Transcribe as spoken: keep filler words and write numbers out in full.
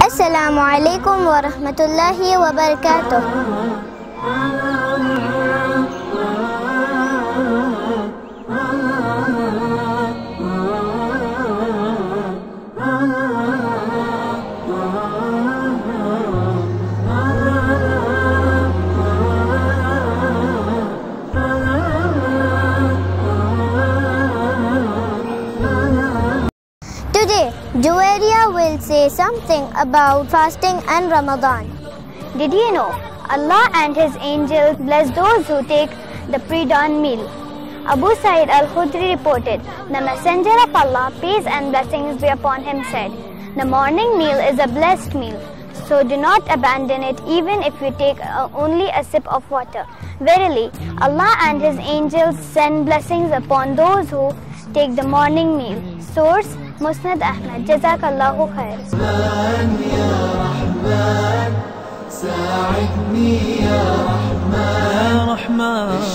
Assalamu alaikum wa rahmatullahi wa barakatuh. Today, Juwairiya will say something about fasting and Ramadan. Did you know Allah and His angels bless those who take the pre-dawn meal? Abu Sa'id al-Khudri reported, "The Messenger of Allah, peace and blessings be upon him, said, the morning meal is a blessed meal, so do not abandon it even if you take uh, only a sip of water. Verily, Allah and His angels send blessings upon those who take the morning meal." Source, Musnad Ahmad. Jazakallahu khair. ساعدني يا رحمن